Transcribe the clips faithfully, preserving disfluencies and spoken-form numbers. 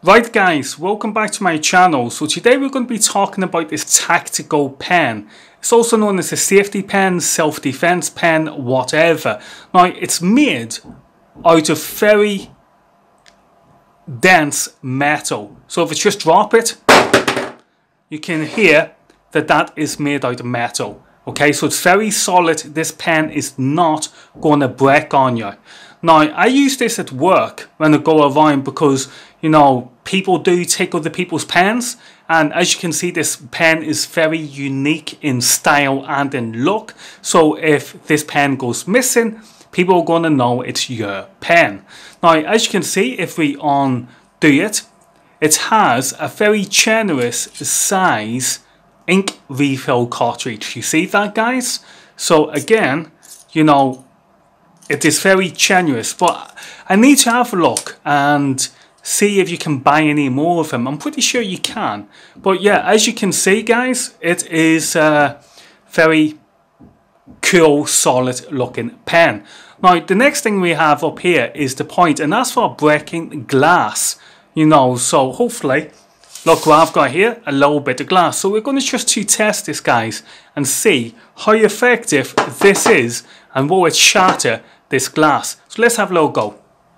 Right guys, welcome back to my channel. So today we're going to be talking about this tactical pen. It's also known as a safety pen, self-defense pen, whatever. Now it's made out of very dense metal. So if I just drop it, you can hear that that is made out of metal. Okay, so it's very solid. This pen is not going to break on you. Now, I use this at work when I go around because, you know, people do take other people's pens. And as you can see, this pen is very unique in style and in look. So if this pen goes missing, people are going to know it's your pen. Now, as you can see, if we undo it, it has a very generous size ink refill cartridge. You see that, guys? So again, you know, it is very generous, but I need to have a look and see if you can buy any more of them. I'm pretty sure you can, but yeah, as you can see, guys, it is a very cool, solid looking pen. Now the next thing we have up here is the point, and that's for breaking glass, you know. So hopefully, look what I've got here, a little bit of glass. So we're going to just to test this, guys, and see how effective this is and will it shatter this glass. So let's have a little go.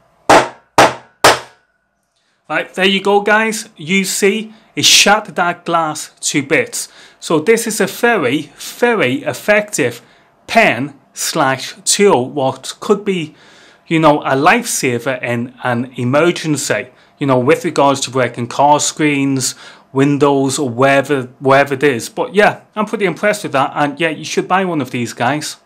Right, there you go, guys. You see, it shattered that glass to bits. So this is a very, very effective pen slash tool, what could be, you know, a lifesaver in an emergency, you know, with regards to breaking car screens, windows, or wherever, wherever it is. But yeah, I'm pretty impressed with that, and yeah, you should buy one of these, guys.